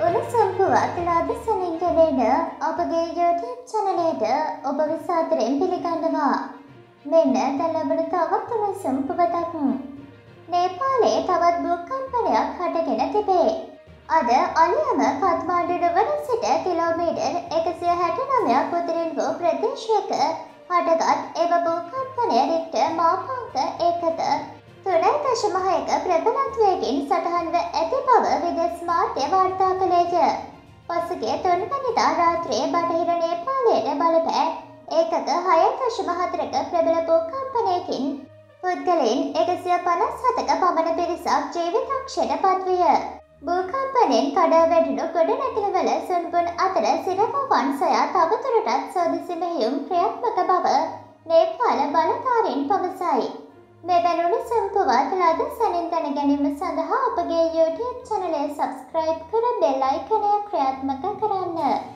උණුසුම් පුවත් ලාදසනින් කෙරෙන අපගේ YouTube චැනලයට ඔබ විසාතරෙන් පිළිගන්නවා. මෙන්න දැන් ලැබෙන තවත් උණුසුම් පුවතක්. නේපාලයේ තවත් භූකම්පනයක් හටගෙන තිබේ. අද අලියම කත්මාණ්ඩු නුවර සිට කිලෝමීටර් 169ක් උතුරින් වූ ප්‍රදේශයක හටගත් එම භූකම්පනය රික්ටර් මාපාංක 3.6ක ප්‍රබලත්වයකින් සටහන්ව ඇති බව විදෙස් මාධ්‍ය වාර්තා කළේය. පසුගිය 3 වෙනිදා රාත්‍රියේ බටහිර නේපාලයට බලපෑ ඒකක 6.4ක ප්‍රබල භූකම්පනයකින් පුද්ගලයන් 157ක පමණ පිරිසක් ජීවිතක්ෂයට පත්විය. භූකම්පනයෙන් කඩා වැටුණු ගොඩනැගිලිවල සුන්බුන් අතර සිරවවන් සොයා තවදුරටත් සෝදිසි මෙහෙයුම් ක්‍රියාත්මක බව නේපාල බලධාරීන් පවසයි. මෙවැනි උණුසුම් පුවත් ලාදසනින් දැන ගැනීම සඳහා අපගේ YouTube චැනලය සබ්ස්ක්‍රයිබ් කර බෙල් අයිකනය ක්‍රියාත්මක